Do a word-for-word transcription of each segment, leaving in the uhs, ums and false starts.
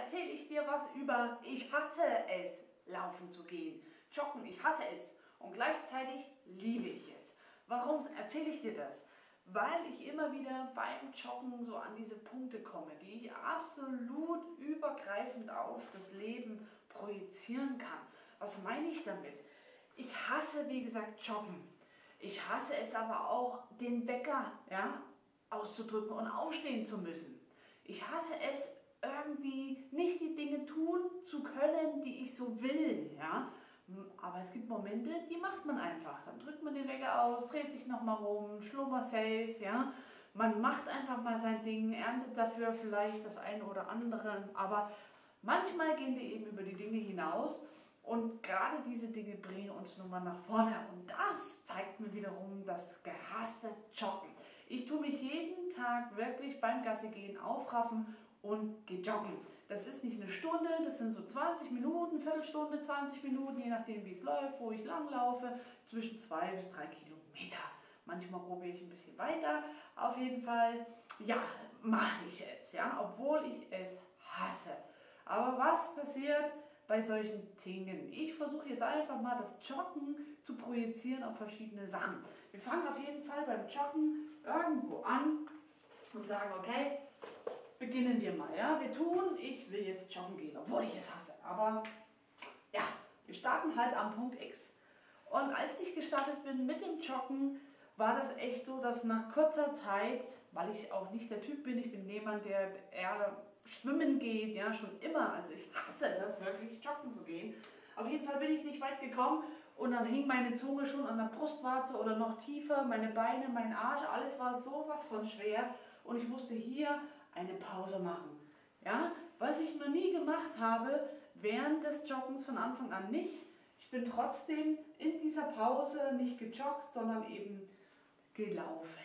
erzähle ich dir was über ich hasse es, laufen zu gehen. Joggen, ich hasse es und gleichzeitig liebe ich es. Warum erzähle ich dir das? Weil ich immer wieder beim Joggen so an diese Punkte komme, die ich absolut übergreifend auf das Leben projizieren kann. Was meine ich damit? Ich hasse, wie gesagt, Joggen. Ich hasse es aber auch, den Wecker, ja, auszudrücken und aufstehen zu müssen. Ich hasse es, irgendwie nicht die Dinge tun zu können, die ich so will. Ja? Aber es gibt Momente, die macht man einfach. Dann drückt man den Wecker aus, dreht sich nochmal rum, schlummer safe. Ja? Man macht einfach mal sein Ding, erntet dafür vielleicht das eine oder andere. Aber manchmal gehen wir eben über die Dinge hinaus. Und gerade diese Dinge bringen uns nun mal nach vorne. Und das zeigt mir wiederum das gehasste Joggen. Ich tue mich jeden Tag wirklich beim Gassi gehen aufraffen und gehe joggen. Das ist nicht eine Stunde, das sind so zwanzig Minuten, Viertelstunde, zwanzig Minuten, je nachdem wie es läuft, wo ich langlaufe, zwischen zwei bis drei Kilometer. Manchmal probiere ich ein bisschen weiter. Auf jeden Fall, ja, mache ich es, ja, obwohl ich es hasse. Aber was passiert bei solchen Dingen? Ich versuche jetzt einfach mal das Joggen zu projizieren auf verschiedene Sachen. Wir fangen auf jeden Fall beim Joggen irgendwo an und sagen, okay, beginnen wir mal. Ja? Wir tun, ich will jetzt joggen gehen, obwohl ich es hasse. Aber ja, wir starten halt am Punkt X. Und als ich gestartet bin mit dem Joggen, war das echt so, dass nach kurzer Zeit, weil ich auch nicht der Typ bin, ich bin jemand, der eher schwimmen geht, ja, schon immer, also ich hasse das wirklich, joggen zu gehen. Auf jeden Fall bin ich nicht weit gekommen und dann hing meine Zunge schon an der Brustwarze oder noch tiefer, meine Beine, mein Arsch, alles war sowas von schwer und ich musste hier eine Pause machen. Ja, was ich noch nie gemacht habe, während des Joggens von Anfang an nicht. Ich bin trotzdem in dieser Pause nicht gejoggt, sondern eben gelaufen.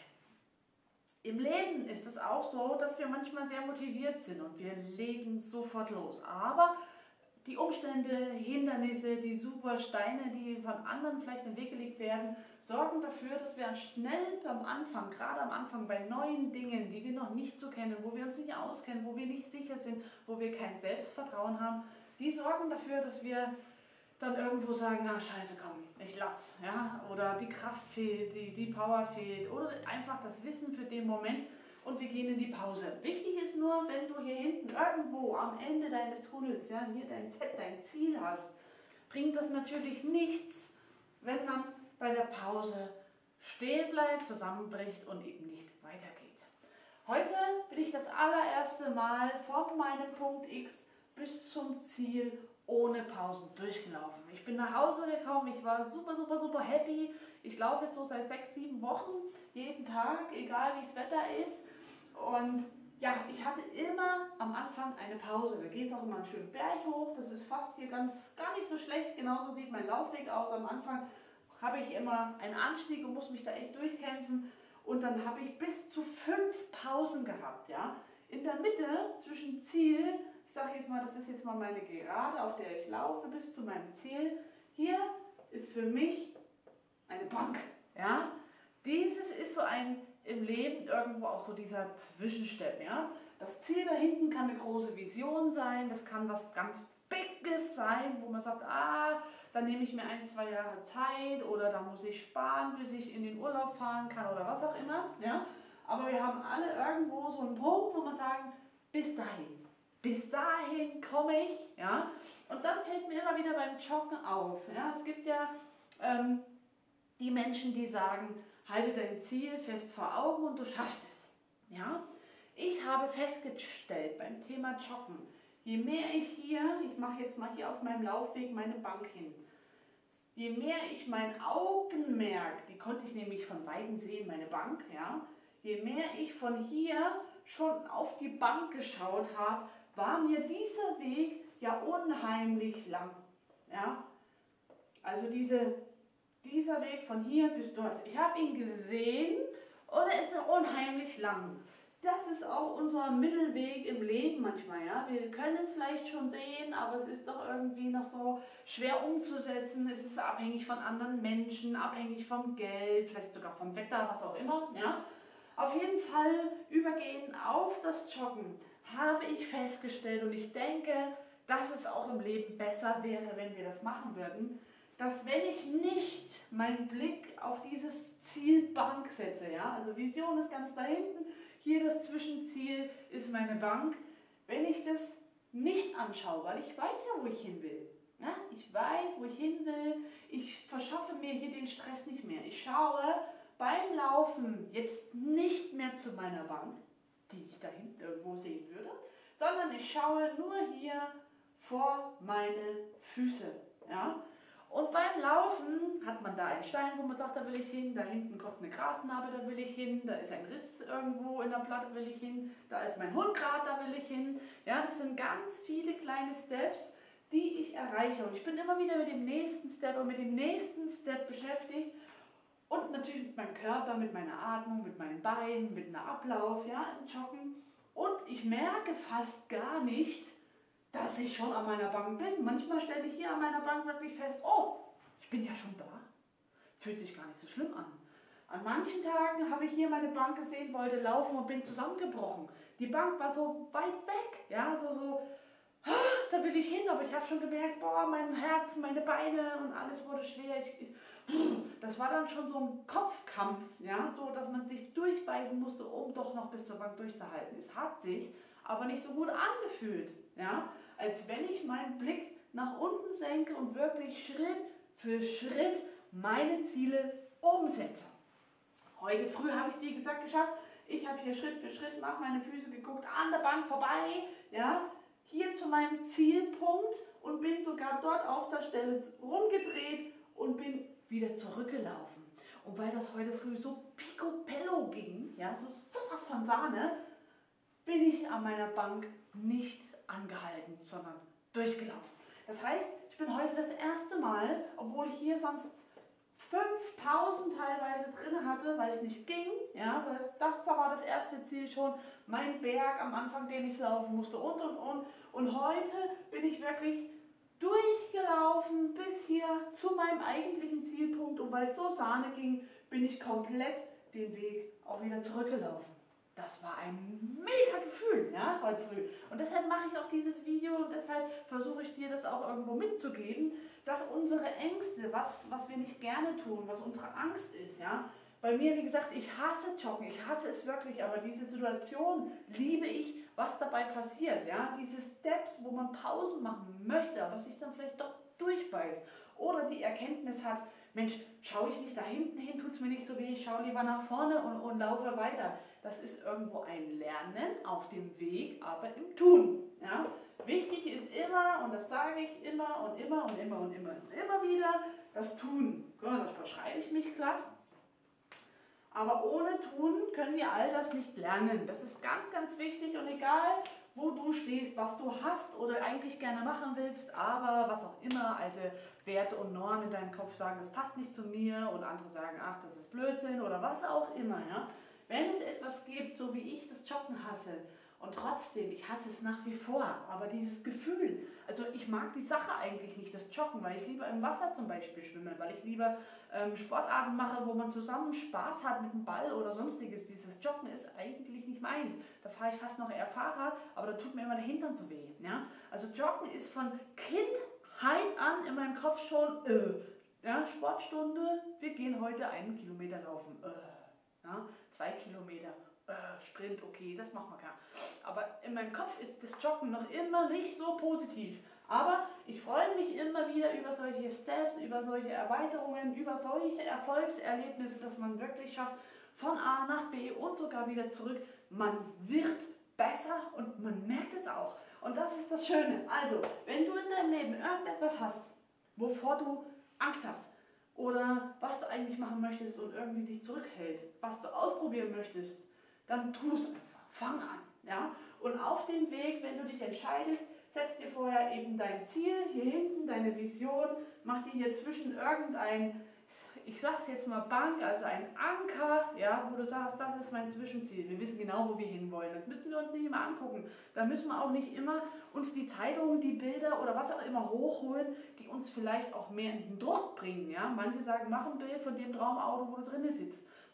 Im Leben ist es auch so, dass wir manchmal sehr motiviert sind und wir legen sofort los. Aber die Umstände, Hindernisse, die super Steine, die von anderen vielleicht in den Weg gelegt werden, sorgen dafür, dass wir schnell am Anfang, gerade am Anfang bei neuen Dingen, die wir noch nicht so kennen, wo wir uns nicht auskennen, wo wir nicht sicher sind, wo wir kein Selbstvertrauen haben, die sorgen dafür, dass wir dann irgendwo sagen, ach scheiße, komm, ich lass, ja, oder die Kraft fehlt, die, die Power fehlt oder einfach das Wissen für den Moment und wir gehen in die Pause. Wichtig ist nur, wenn du hier hinten irgendwo am Ende deines Tunnels, ja, hier dein Z, dein Ziel hast, bringt das natürlich nichts, wenn man bei der Pause stehen bleibt, zusammenbricht und eben nicht weitergeht. Heute bin ich das allererste Mal von meinem Punkt X bis zum Ziel ohne Pausen durchgelaufen. Ich bin nach Hause gekommen, ich war super, super, super happy. Ich laufe jetzt so seit sechs, sieben Wochen, jeden Tag, egal wie das Wetter ist. Und ja, ich hatte immer am Anfang eine Pause. Da geht es auch immer einen schönen Berg hoch, das ist fast hier ganz, gar nicht so schlecht. Genauso sieht mein Laufweg aus. Am Anfang habe ich immer einen Anstieg und muss mich da echt durchkämpfen. Und dann habe ich bis zu fünf Pausen gehabt. Ja? In der Mitte zwischen Ziel, ich sage jetzt mal, das ist jetzt mal meine Gerade, auf der ich laufe, bis zu meinem Ziel. Hier ist für mich eine Bank. Ja? Dieses ist so ein im Leben irgendwo auch so dieser Zwischenstep. Ja? Das Ziel da hinten kann eine große Vision sein, das kann was ganz Biges sein, wo man sagt, ah, dann nehme ich mir ein, zwei Jahre Zeit oder da muss ich sparen, bis ich in den Urlaub fahren kann oder was auch immer. Ja? Aber wir haben alle irgendwo so einen Punkt, wo wir sagen, bis dahin. Bis dahin komme ich, ja, und dann fällt mir immer wieder beim Joggen auf, ja, es gibt ja ähm, die Menschen, die sagen, halte dein Ziel fest vor Augen und du schaffst es, ja. Ich habe festgestellt beim Thema Joggen, je mehr ich hier, ich mache jetzt mal hier auf meinem Laufweg meine Bank hin, je mehr ich mein Augenmerk, die konnte ich nämlich von Weitem sehen, meine Bank, ja, je mehr ich von hier schon auf die Bank geschaut habe, war mir dieser Weg ja unheimlich lang. Ja? Also diese, dieser Weg von hier bis dort. Ich habe ihn gesehen und er ist unheimlich lang. Das ist auch unser Mittelweg im Leben manchmal. Ja? Wir können es vielleicht schon sehen, aber es ist doch irgendwie noch so schwer umzusetzen. Es ist abhängig von anderen Menschen, abhängig vom Geld, vielleicht sogar vom Wetter, was auch immer. Ja? Auf jeden Fall übergehen auf das Joggen habe ich festgestellt und ich denke, dass es auch im Leben besser wäre, wenn wir das machen würden, dass wenn ich nicht meinen Blick auf dieses Ziel Bank setze, ja, also Vision ist ganz da hinten, hier das Zwischenziel ist meine Bank, wenn ich das nicht anschaue, weil ich weiß ja, wo ich hin will. Ja, ich weiß, wo ich hin will, ich verschaffe mir hier den Stress nicht mehr. Ich schaue beim Laufen jetzt nicht mehr zu meiner Bank, die ich da hinten irgendwo sehen würde, sondern ich schaue nur hier vor meine Füße. Ja? Und beim Laufen hat man da einen Stein, wo man sagt, da will ich hin, da hinten kommt eine Grasnarbe, da will ich hin, da ist ein Riss irgendwo in der Platte, will ich hin, da ist mein Hund gerade, da will ich hin. Ja, das sind ganz viele kleine Steps, die ich erreiche. Und ich bin immer wieder mit dem nächsten Step und mit dem nächsten Step beschäftigt. Und natürlich mit meinem Körper, mit meiner Atmung, mit meinen Beinen, mit einem Ablauf, ja, im Joggen. Und ich merke fast gar nicht, dass ich schon an meiner Bank bin. Manchmal stelle ich hier an meiner Bank wirklich fest, oh, ich bin ja schon da. Fühlt sich gar nicht so schlimm an. An manchen Tagen habe ich hier meine Bank gesehen, wollte laufen und bin zusammengebrochen. Die Bank war so weit weg, ja, so, so, da will ich hin, aber ich habe schon gemerkt, boah, mein Herz, meine Beine und alles wurde schwer. Ich, ich, das war dann schon so ein Kopfkampf, ja, so, dass man sich durchbeißen musste, um doch noch bis zur Bank durchzuhalten. Es hat sich aber nicht so gut angefühlt, ja, als wenn ich meinen Blick nach unten senke und wirklich Schritt für Schritt meine Ziele umsetze. Heute früh habe ich es wie gesagt geschafft. Ich habe hier Schritt für Schritt nach meine Füße geguckt, an der Bank vorbei, ja, hier zu meinem Zielpunkt und bin sogar dort auf der Stelle rumgedreht und bin wieder zurückgelaufen. Und weil das heute früh so picobello ging, ja, so sowas von Sahne, bin ich an meiner Bank nicht angehalten, sondern durchgelaufen. Das heißt, ich bin heute das erste Mal, obwohl ich hier sonst fünf Pausen teilweise drin hatte, weil es nicht ging, ja, weil es, das war das erste Ziel schon, mein Berg am Anfang, den ich laufen musste und und und. Und heute bin ich wirklich durchgelaufen bis hier zu meinem eigentlichen Zielpunkt und weil es so Sahne ging, bin ich komplett den Weg auch wieder zurückgelaufen. Das war ein mega Gefühl, ja, heute früh. Und deshalb mache ich auch dieses Video und deshalb versuche ich dir das auch irgendwo mitzugeben, dass unsere Ängste, was, was wir nicht gerne tun, was unsere Angst ist, ja. Bei mir, wie gesagt, ich hasse Joggen, ich hasse es wirklich, aber diese Situation liebe ich, was dabei passiert, ja. Diese Steps, wo man Pausen machen möchte, aber sich dann vielleicht doch durchbeißt. Oder die Erkenntnis hat, Mensch, schaue ich nicht da hinten hin, tut es mir nicht so weh, ich schaue lieber nach vorne und, und laufe weiter. Das ist irgendwo ein Lernen auf dem Weg, aber im Tun. Ja? Wichtig ist immer, und das sage ich immer und immer und immer und immer und immer wieder, das Tun. Ja, das verschreibe ich mich glatt. Aber ohne Tun können wir all das nicht lernen. Das ist ganz, ganz wichtig und egal, wo du stehst, was du hast oder eigentlich gerne machen willst, aber was auch immer, alte Werte und Normen in deinem Kopf sagen, das passt nicht zu mir und andere sagen, ach, das ist Blödsinn oder was auch immer. Ja? Wenn es etwas gibt, so wie ich das Joggen hasse und trotzdem, ich hasse es nach wie vor, aber dieses Gefühl, also ich mag die Sache eigentlich nicht, das Joggen, weil ich lieber im Wasser zum Beispiel schwimme, weil ich lieber ähm, Sportarten mache, wo man zusammen Spaß hat mit dem Ball oder sonstiges. Dieses Joggen ist eigentlich nicht meins. Da fahre ich fast noch eher Fahrrad, aber da tut mir immer der Hintern so weh. Ja? Also Joggen ist von Kindheit an in meinem Kopf schon, äh, ja, Sportstunde, wir gehen heute einen Kilometer laufen. Äh. Ja, zwei Kilometer, äh, Sprint, okay, das machen wir gar. Aber in meinem Kopf ist das Joggen noch immer nicht so positiv. Aber ich freue mich immer wieder über solche Steps, über solche Erweiterungen, über solche Erfolgserlebnisse, dass man wirklich schafft, von A nach B und sogar wieder zurück. Man wird besser und man merkt es auch. Und das ist das Schöne. Also, wenn du in deinem Leben irgendetwas hast, wovor du Angst hast, oder was du eigentlich machen möchtest und irgendwie dich zurückhält, was du ausprobieren möchtest, dann tu es einfach. Fang an. Ja? Und auf dem Weg, wenn du dich entscheidest, setz dir vorher eben dein Ziel, hier hinten deine Vision, mach dir hier zwischen irgendein, ich sag's jetzt mal Bank, also ein Anker, ja, wo du sagst, das ist mein Zwischenziel. Wir wissen genau, wo wir hinwollen. Das müssen wir uns nicht immer angucken. Da müssen wir auch nicht immer uns die Zeitungen, die Bilder oder was auch immer hochholen, die uns vielleicht auch mehr in den Druck bringen. Ja? Manche sagen, mach ein Bild von dem Traumauto, wo du drinnen sitzt.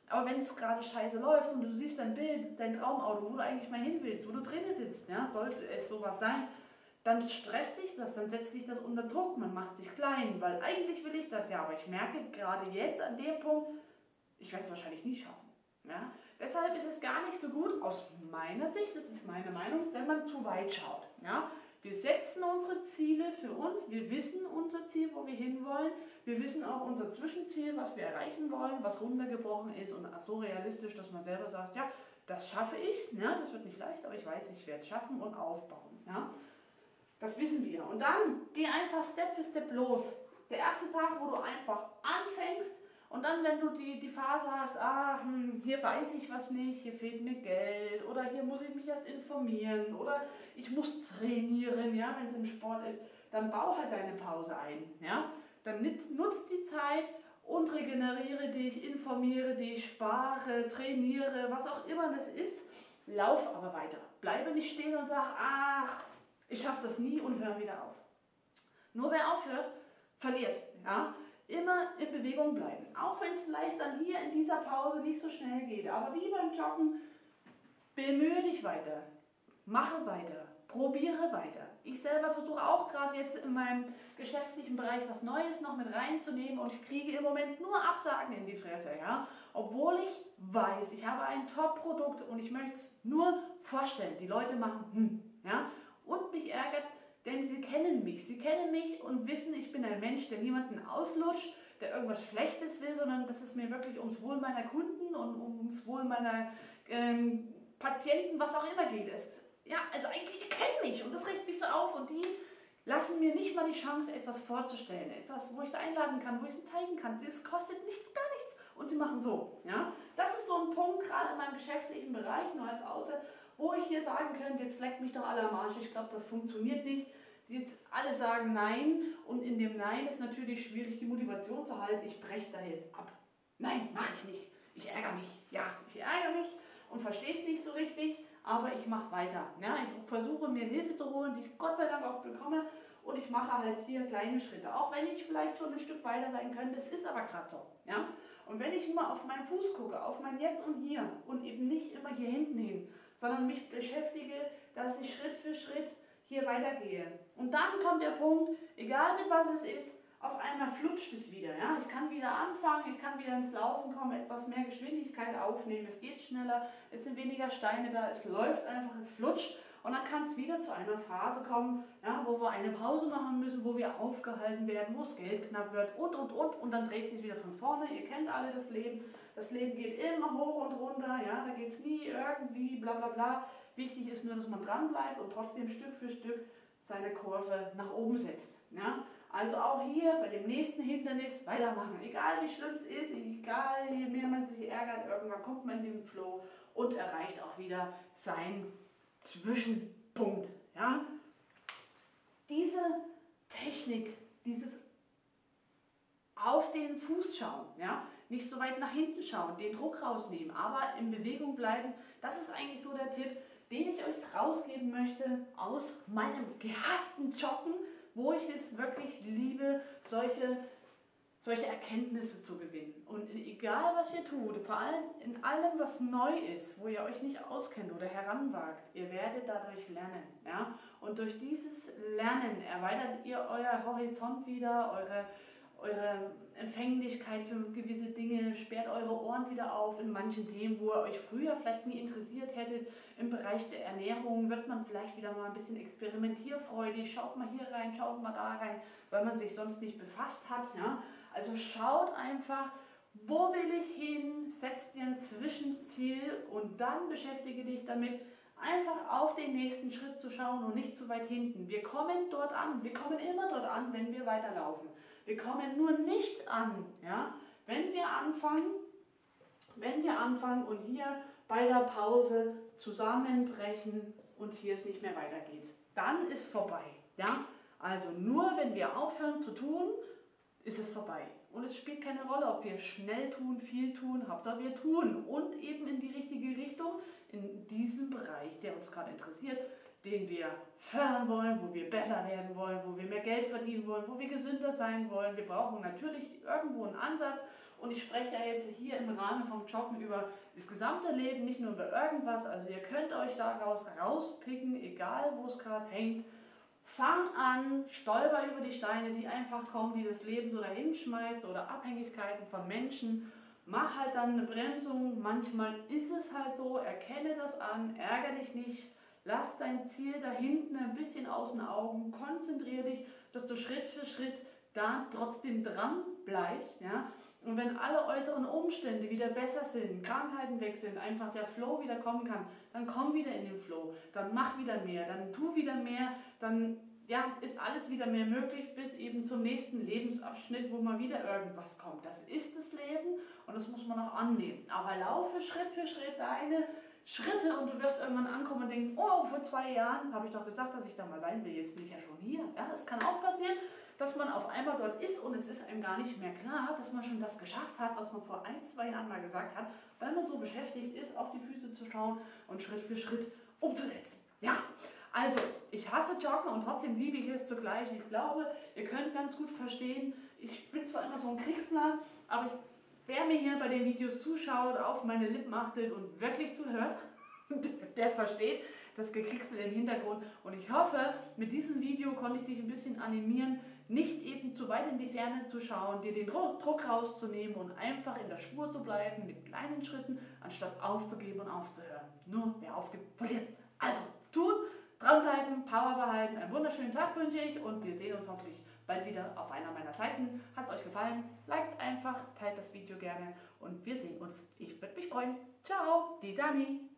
Aber wenn es gerade scheiße läuft und du siehst dein Bild, dein Traumauto, wo du eigentlich mal hin willst, wo du drinnen sitzt, ja, sollte es sowas sein, dann stresst dich das, dann setzt dich das unter Druck, man macht sich klein, weil eigentlich will ich das ja, aber ich merke gerade jetzt an dem Punkt, ich werde es wahrscheinlich nie schaffen. Ja? Deshalb ist es gar nicht so gut, aus meiner Sicht, das ist meine Meinung, wenn man zu weit schaut. Ja? Wir setzen unsere Ziele für uns, wir wissen unser Ziel, wo wir hinwollen, wir wissen auch unser Zwischenziel, was wir erreichen wollen, was runtergebrochen ist und so realistisch, dass man selber sagt, ja, das schaffe ich, ja, das wird nicht leicht, aber ich weiß, ich werde es schaffen und aufbauen. Ja? Das wissen wir. Und dann geh einfach Step für Step los. Der erste Tag, wo du einfach anfängst und dann, wenn du die, die Phase hast, ah, hm, hier weiß ich was nicht, hier fehlt mir Geld oder hier muss ich mich erst informieren oder ich muss trainieren, ja, wenn es im Sport ist, dann bau halt deine Pause ein. Ja? Dann nutz die Zeit und regeneriere dich, informiere dich, spare, trainiere, was auch immer das ist. Lauf aber weiter. Bleibe nicht stehen und sag, ach, ich schaffe das nie und höre wieder auf. Nur wer aufhört, verliert. Ja? Immer in Bewegung bleiben. Auch wenn es vielleicht dann hier in dieser Pause nicht so schnell geht. Aber wie beim Joggen, bemühe dich weiter. Mache weiter. Probiere weiter. Ich selber versuche auch gerade jetzt in meinem geschäftlichen Bereich was Neues noch mit reinzunehmen und ich kriege im Moment nur Absagen in die Fresse. Ja? Obwohl ich weiß, ich habe ein Top-Produkt und ich möchte es nur vorstellen. Die Leute machen hm. Ja? Und mich ärgert es, denn sie kennen mich. Sie kennen mich und wissen, ich bin ein Mensch, der niemanden auslutscht, der irgendwas Schlechtes will, sondern dass es mir wirklich ums Wohl meiner Kunden und ums Wohl meiner ähm, Patienten, was auch immer geht. Es, ja, also eigentlich, die kennen mich und das regt mich so auf und die lassen mir nicht mal die Chance, etwas vorzustellen. Etwas, wo ich sie einladen kann, wo ich sie zeigen kann. Es kostet nichts, gar nichts und sie machen so. Ja? Das ist so ein Punkt, gerade in meinem geschäftlichen Bereich, nur als Außer, wo ich hier sagen könnte, jetzt leckt mich doch alle am Arsch, ich glaube, das funktioniert nicht. Die alle sagen Nein und in dem Nein ist natürlich schwierig, die Motivation zu halten, ich breche da jetzt ab. Nein, mache ich nicht. Ich ärgere mich. Ja, ich ärgere mich und verstehe es nicht so richtig, aber ich mache weiter. Ja, ich versuche mir Hilfe zu holen, die ich Gott sei Dank auch bekomme und ich mache halt hier kleine Schritte. Auch wenn ich vielleicht schon ein Stück weiter sein könnte, es ist aber gerade so. Ja? Und wenn ich immer auf meinen Fuß gucke, auf mein Jetzt und Hier und eben nicht immer hier hinten hin, sondern mich beschäftige, dass ich Schritt für Schritt hier weitergehe. Und dann kommt der Punkt, egal mit was es ist, auf einmal flutscht es wieder. Ja? Ich kann wieder anfangen, ich kann wieder ins Laufen kommen, etwas mehr Geschwindigkeit aufnehmen, es geht schneller, es sind weniger Steine da, es läuft einfach, es flutscht. Und dann kann es wieder zu einer Phase kommen, ja, wo wir eine Pause machen müssen, wo wir aufgehalten werden, wo das Geld knapp wird und, und, und. Und dann dreht sich wieder von vorne. Ihr kennt alle das Leben. Das Leben geht immer hoch und runter. Ja, da geht es nie irgendwie bla bla bla. Wichtig ist nur, dass man dran bleibt und trotzdem Stück für Stück seine Kurve nach oben setzt. Ja? Also auch hier bei dem nächsten Hindernis weitermachen. Egal wie schlimm es ist, egal je mehr man sich ärgert, irgendwann kommt man in den Flow und erreicht auch wieder sein Zwischenpunkt. Ja? Diese Technik, dieses auf den Fuß schauen, ja? Nicht so weit nach hinten schauen, den Druck rausnehmen, aber in Bewegung bleiben, das ist eigentlich so der Tipp, den ich euch rausgeben möchte aus meinem gehassten Joggen, wo ich es wirklich liebe, solche, solche Erkenntnisse zu gewinnen. Und egal was ihr tut, vor allem in allem, was neu ist, wo ihr euch nicht auskennt oder heranwagt, ihr werdet dadurch lernen. Ja? Und durch dieses Lernen erweitert ihr euer Horizont wieder, eure, eure Empfänglichkeit für gewisse Dinge, sperrt eure Ohren wieder auf in manchen Themen, wo ihr euch früher vielleicht nie interessiert hättet. Im Bereich der Ernährung wird man vielleicht wieder mal ein bisschen experimentierfreudig, schaut mal hier rein, schaut mal da rein, weil man sich sonst nicht befasst hat. Ja? Also schaut einfach, wo will ich hin, setz dir ein Zwischenziel und dann beschäftige dich damit, einfach auf den nächsten Schritt zu schauen und nicht zu weit hinten. Wir kommen dort an, wir kommen immer dort an, wenn wir weiterlaufen. Wir kommen nur nicht an, ja, wenn wir anfangen, wenn wir anfangen und hier bei der Pause zusammenbrechen und hier es nicht mehr weitergeht. Dann ist vorbei. Ja? Also nur wenn wir aufhören zu tun, ist es vorbei. Und es spielt keine Rolle, ob wir schnell tun, viel tun, Hauptsache wir tun und eben in die richtige Richtung, in diesem Bereich, der uns gerade interessiert, den wir fördern wollen, wo wir besser werden wollen, wo wir mehr Geld verdienen wollen, wo wir gesünder sein wollen. Wir brauchen natürlich irgendwo einen Ansatz Und ich spreche ja jetzt hier im Rahmen vom Joggen über das gesamte Leben, nicht nur über irgendwas. Also ihr könnt euch daraus rauspicken, egal wo es gerade hängt. Fang an, stolper über die Steine, die einfach kommen, die das Leben so dahin schmeißt oder Abhängigkeiten von Menschen. Mach halt dann eine Bremsung. Manchmal ist es halt so, erkenne das an, ärgere dich nicht. Lass dein Ziel da hinten ein bisschen aus den Augen, konzentriere dich, dass du Schritt für Schritt da trotzdem dran bleibst. Ja? Und wenn alle äußeren Umstände wieder besser sind, Krankheiten weg sind, einfach der Flow wieder kommen kann, dann komm wieder in den Flow, dann mach wieder mehr, dann tu wieder mehr, dann ja, ist alles wieder mehr möglich bis eben zum nächsten Lebensabschnitt, wo mal wieder irgendwas kommt. Das ist das Leben und das muss man auch annehmen. Aber laufe Schritt für Schritt deine Schritte und du wirst irgendwann ankommen und denken, oh, vor zwei Jahren habe ich doch gesagt, dass ich da mal sein will, jetzt bin ich ja schon hier. Ja, es kann auch passieren, dass man auf einmal dort ist und es ist einem gar nicht mehr klar, dass man schon das geschafft hat, was man vor ein, zwei Jahren mal gesagt hat, weil man so beschäftigt ist, auf die Füße zu schauen und Schritt für Schritt umzusetzen. Ja, also ich hasse Joggen und trotzdem liebe ich es zugleich. Ich glaube, ihr könnt ganz gut verstehen, ich bin zwar immer so ein Kriegsler, aber ich wer mir hier bei den Videos zuschaut, auf meine Lippen achtet und wirklich zuhört, der versteht das Gekricksel im Hintergrund. Und ich hoffe, mit diesem Video konnte ich dich ein bisschen animieren, nicht eben zu weit in die Ferne zu schauen, dir den Druck rauszunehmen und einfach in der Spur zu bleiben mit kleinen Schritten, anstatt aufzugeben und aufzuhören. Nur wer aufgibt, verliert. Also tun, dranbleiben, Power behalten. Einen wunderschönen Tag wünsche ich und wir sehen uns hoffentlich bald wieder auf einer meiner Seiten. Hat es euch gefallen? Liked einfach, teilt das Video gerne und wir sehen uns. Ich würde mich freuen. Ciao, die Dani.